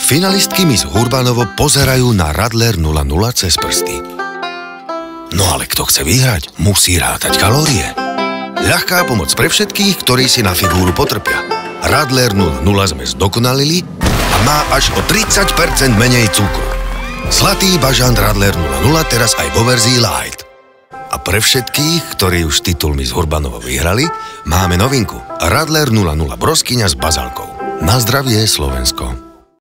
Finalistky Miss Hurbanovo pozerajú na Radler 00 cez prsty. No ale kto chce vyhrať, musí rátať kalórie. Ľahká pomoc pre všetkých, ktorí si na figúru potrpia. Radler 00 sme zdokonalili a má až o 30% menej cukru. Zlatý bažant Radler 00 teraz aj vo verzii Light. A pre všetkých, ktorí už titul Miss Hurbanovo vyhrali, máme novinku. Radler 00 broskyňa s bazálkou. Na zdravie, Slovensko.